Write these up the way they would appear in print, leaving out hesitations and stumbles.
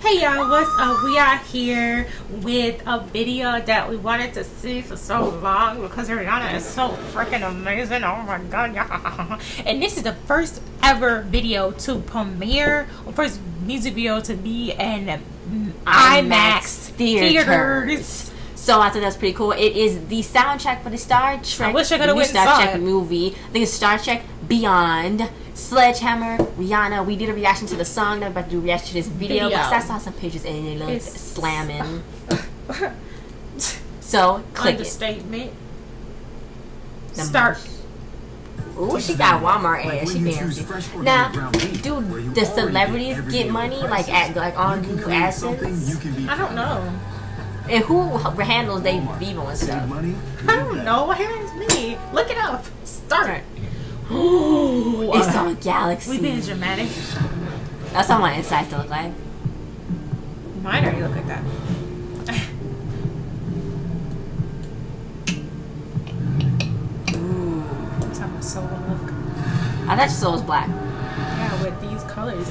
Hey y'all, what's up? We are here with a video that we wanted to see for so long because Rihanna is so freaking amazing. Oh my god, yeah. And this is the first ever video to premiere, or first music video to be in IMAX theaters. So I think that's pretty cool. It is the soundtrack for the Star Trek. I wish I could have went and Star saw Trek it. movie. I think it's Star Trek Beyond. Sledgehammer, Rihanna. We did a reaction to the song. Now we're about to do a reaction to this video because I saw some pictures and it looked slamming. So click Understatement. it. Start. Ooh, she got Walmart ass. She fancy. Now, do the celebrities get money like on new assets? I don't know. And who handles they Vivo and stuff? I don't know. What happens to me? Look it up. Start. Ooh, it's on Galaxy. We being dramatic. That's how my insides look like. Mine already look like that. Ooh. That's how my soul look. I thought your soul was black. Yeah, with these colors in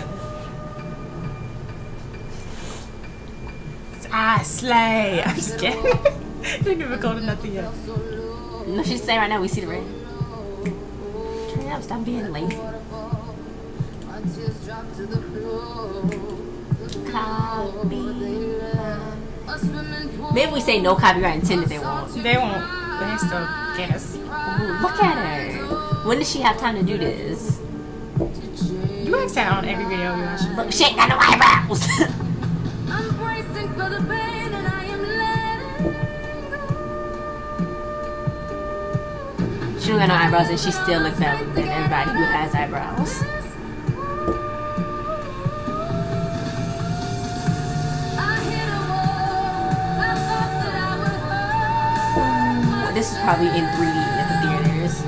it. I slay. I'm just kidding. Didn't even go to nothing yet. No, she's saying right now we see the red. Turn up, stop being lazy. Maybe we say no copyright intended, they won't. They won't. They still get us. Ooh, look at her. When does she have time to do this? You like that on every video you watch. Look, she ain't got no eyebrows. She don't got no eyebrows and she still looks better than everybody who has eyebrows. This is probably in 3D at the theaters.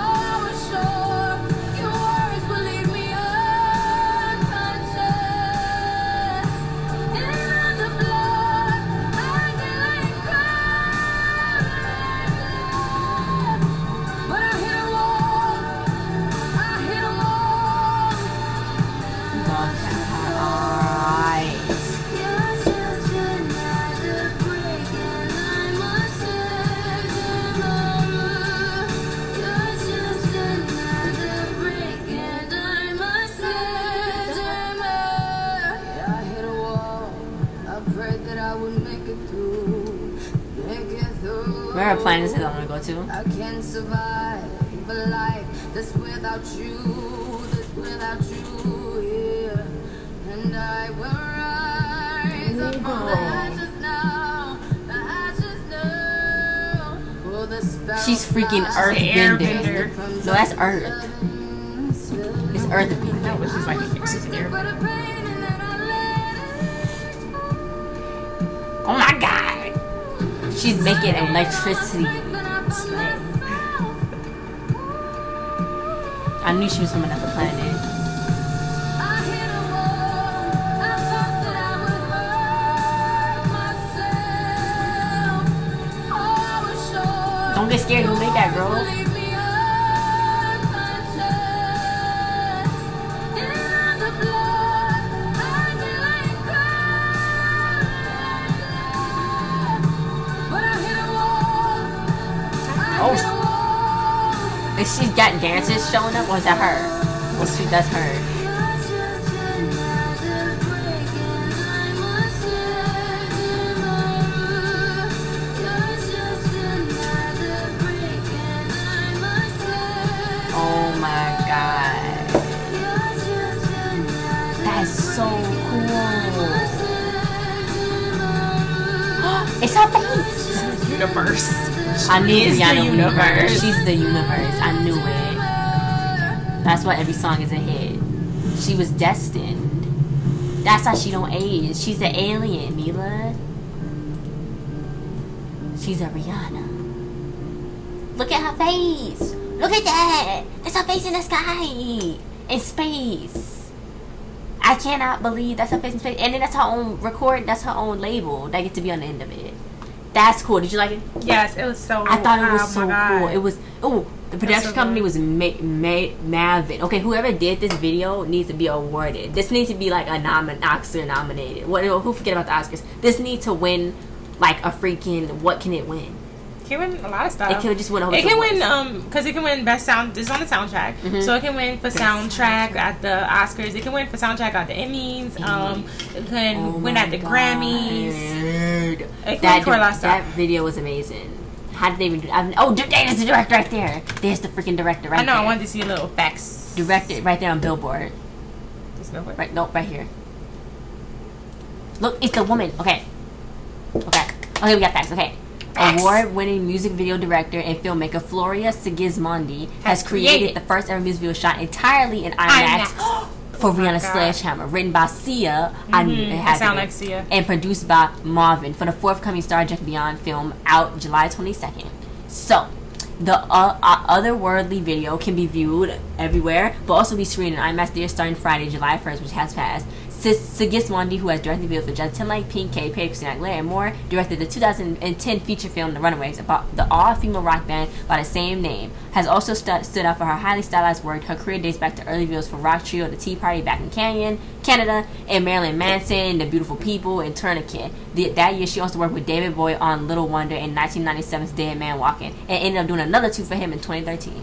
Where are planets that I want to go to? I can't survive a life that's without you, yeah. And I will rise up from the ashes now, for the spell. She's freaking Earthbender. No, that's Earth. It's Earthbender. No, but she's like, she's an airbender. Oh my god! She's making electricity. I knew she was from another planet. Don't get scared, you make that, girl. Oh, is she got dancers showing up, or is that her? Well, she does her. Oh my god, that's so cool. It's her face. Universe. I knew Rihanna the universe. She's the universe. I knew it. That's why every song is a hit. She was destined. That's why she don't age. She's an alien, Mila. She's a Rihanna. Look at her face. Look at that. That's her face in the sky. In space. I cannot believe that's her face in space. And then that's her own record. That's her own label. That gets to be on the end of it. That's cool. Did you like it? Yes, it was so. I thought it was so God. cool. It was. Oh, The production company was Mavic. Okay, whoever did this video needs to be awarded. This needs to be like a Oscar nominated. Who forget about the Oscars? This needs to win like a freaking. What can it win? It can win a lot of stuff. It can just win a whole. It can win because it can win best sound. This is on the soundtrack, so it can win for soundtrack at the Oscars. It can win for soundtrack at the Emmys. It can win at the Grammys. It can win for a lot of stuff. That video was amazing. How did they even do that? Oh, there's the director right there. There's the freaking director right there. I know, I wanted to see a little facts. Directed right there on Billboard. This Billboard? Right, nope, right here. Look, it's the woman. Okay, we got facts. Okay. Award-winning music video director and filmmaker Floria Sigismondi has created the first ever music video shot entirely in IMAX. For Rihanna's Sledgehammer, written by Sia, and produced by Marvin for the forthcoming Star Trek Beyond film out July 22nd. So, the otherworldly video can be viewed everywhere, but also be screened in IMAX theaters starting Friday, July 1st, which has passed. Sigismondi, who has directed videos for Justin Timberlake, Pink, Katy Perry, Christina Aguilera, and more, directed the 2010 feature film The Runaways about the all-female rock band by the same name. Has also stood out for her highly stylized work. Her career dates back to early videos for rock trio The Tea Party back in Canada, and Marilyn Manson, The Beautiful People, and Tourniquet. That year, she also worked with David Bowie on Little Wonder in 1997's Dead Man Walking, and ended up doing another 2 for him in 2013.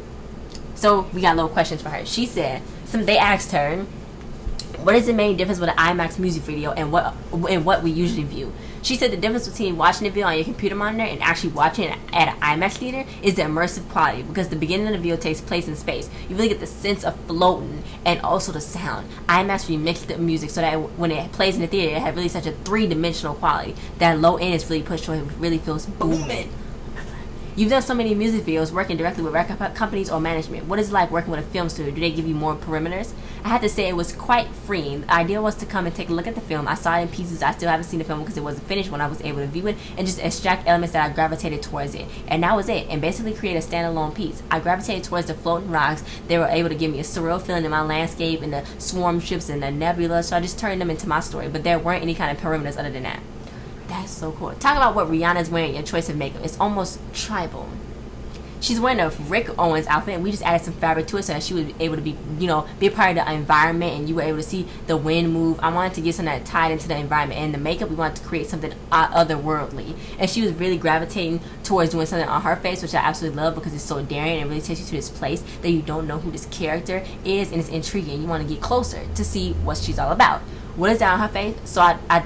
So, we got little questions for her. She said, they asked her, what is the main difference with an IMAX music video and what we usually view? She said the difference between watching a video on your computer monitor and actually watching it at an IMAX theater is the immersive quality, because the beginning of the video takes place in space. You really get the sense of floating and also the sound. IMAX remixed the music so that when it plays in the theater, it has really such a 3-dimensional quality. That low end is really pushed so it really feels booming. You've done so many music videos working directly with record companies or management. What is it like working with a film studio? Do they give you more perimeters? I have to say it was quite freeing. The idea was to come and take a look at the film. I saw it in pieces. I still haven't seen the film because it wasn't finished when I was able to view it, and just extract elements that I gravitated towards it. And that was it. And basically create a standalone piece. I gravitated towards the floating rocks. They were able to give me a surreal feeling in my landscape and the swarm ships and the nebula, so I just turned them into my story. But there weren't any kind of perimeters other than that. That's so cool. Talk about what Rihanna's wearing, your choice of makeup. It's almost tribal. She's wearing a Rick Owens outfit, and we just added some fabric to it so that she would be able to be, be a part of the environment, and you were able to see the wind move. I wanted to get something that tied into the environment, and the makeup, we wanted to create something otherworldly. And she was really gravitating towards doing something on her face, which I absolutely love because it's so daring and it really takes you to this place that you don't know who this character is, and it's intriguing. You want to get closer to see what she's all about. What is that on her face? So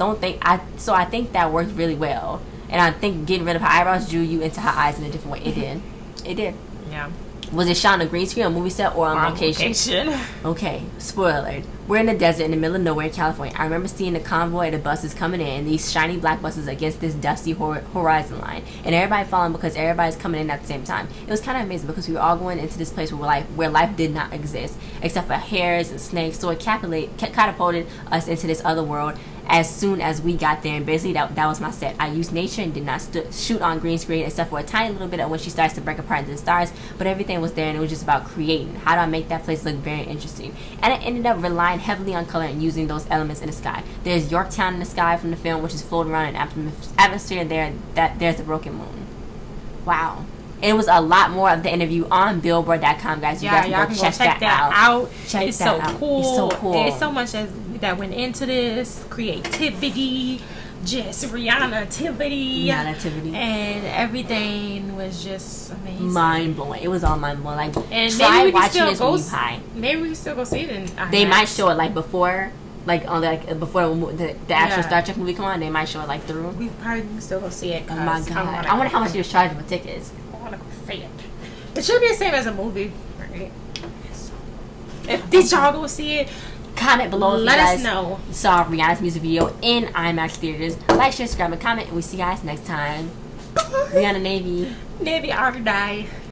I think that worked really well, and I think getting rid of her eyebrows drew you into her eyes in a different way. It did. It did. Yeah. Was it shot on a green screen, on a movie set, or on location? Okay, spoiler alert. We're in the desert in the middle of nowhere in California. I remember seeing the convoy of the buses coming in, these shiny black buses against this dusty horizon line, and everybody following because everybody's coming in at the same time. It was kind of amazing because we were all going into this place where life did not exist, except for hares and snakes, so it catapulted us into this other world as soon as we got there, and basically that was my set. I used nature and did not shoot on green screen except for a tiny little bit of when she starts to break apart into the stars, but everything was there, and it was just about creating. How do I make that place look very interesting? And I ended up relying heavily on color and using those elements in the sky. There's Yorktown in the sky from the film, which is floating around in atmosphere there. There's the broken moon. Wow. It was a lot more of the interview on Billboard.com, guys. You guys can go check that out. It's so cool. It's so cool. There's so much that went into this. Creativity, just Rihanna-tivity. And everything was just amazing. Mind-blowing. It was all mind-blowing. Like, and try watching this when you're high. Maybe we can still go see it in IMAX. They might show it like before. Before the actual Star Trek movie come on, they might show it like through. We probably can still go see it. Oh my god! I wonder how much he was charging for tickets. I want to go see it. It should be the same as a movie, right? Did y'all go see it? Comment below if Let you guys us know. Saw Rihanna's music video in IMAX theaters. Like, share, subscribe, and comment, and we'll see you guys next time. Rihanna Navy. Navy, I die.